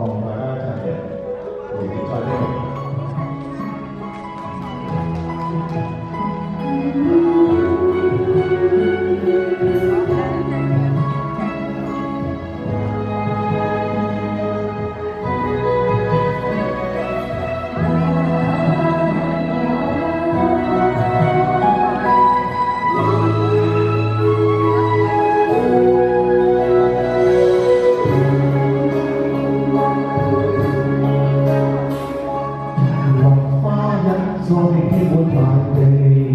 同大家唱嘅《離別在的明》。在滿大地，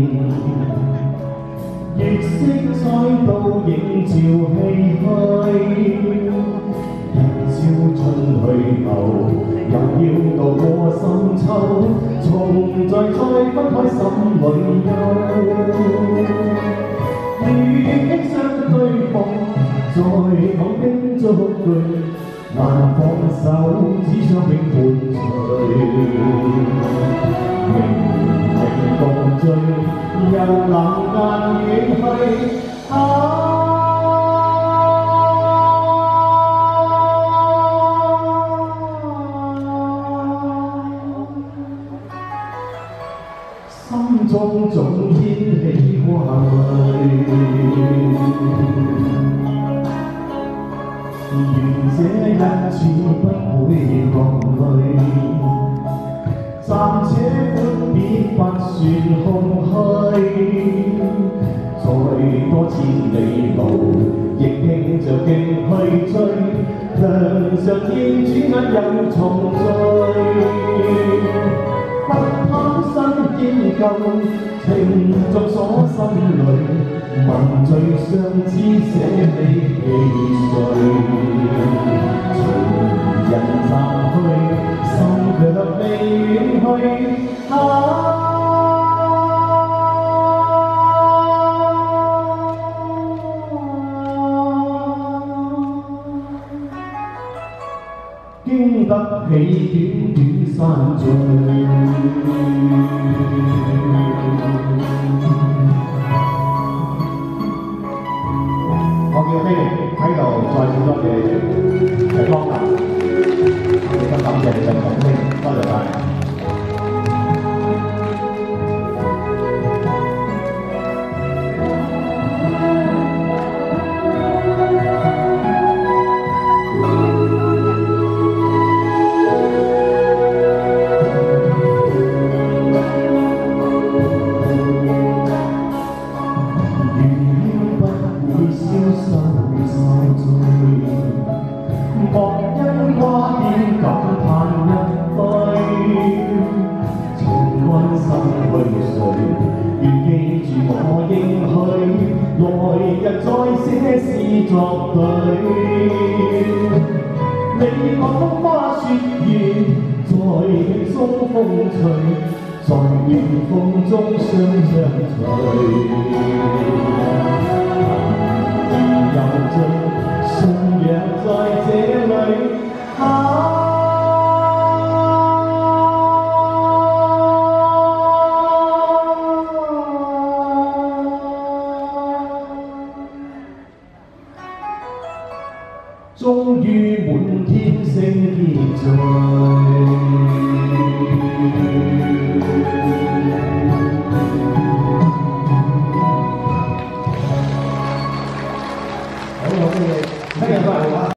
月色再度映照唏噓。日朝春去後，又要渡過深秋，重在再分開心裏憂。與輕相對望，在講經足句，難放手，只想永伴隨。明明共醉，又冷眼遠去。心中總掀起掛慮，願這一次不會落淚。暫且闊別不算空虛，再多千里路，亦拼着勁去追。梁上燕轉眼又重聚，不貪新厭舊，情在所心裏，文醉相知寫你氣碎。隨人散去，心卻未遠去。經得起短短山聚。我叫飛靈喺度再次多謝係幫手，亦都感謝你嘅掌聲，多謝晒。莫因掛念感嘆一揮，情關心去誰？願記住我應許，來日再寫詩作對。你看風花雪月，在輕鬆風吹，在暖風中相隨。又醉。信仰在這裏，終於滿天星結聚。好，我哋聽日都係。